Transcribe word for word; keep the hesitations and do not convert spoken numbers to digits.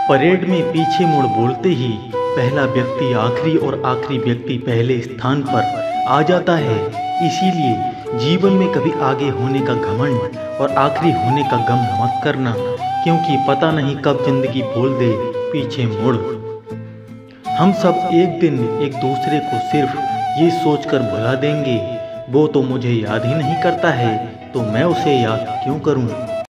Parade में पीछे मुड़ बोलते ही पहला व्यक्ति आखिरी और आखिरी व्यक्ति पहले स्थान पर आ जाता है। इसीलिए जीवन में कभी आगे होने का घमंड और आखिरी होने का गम मत करना, क्योंकि पता नहीं कब जिंदगी बोल दे पीछे मुड़। हम सब एक दिन एक दूसरे को सिर्फ ये सोचकर भुला देंगे, वो तो मुझे याद ही नहीं करता है तो मैं उसे याद क्यों करूं।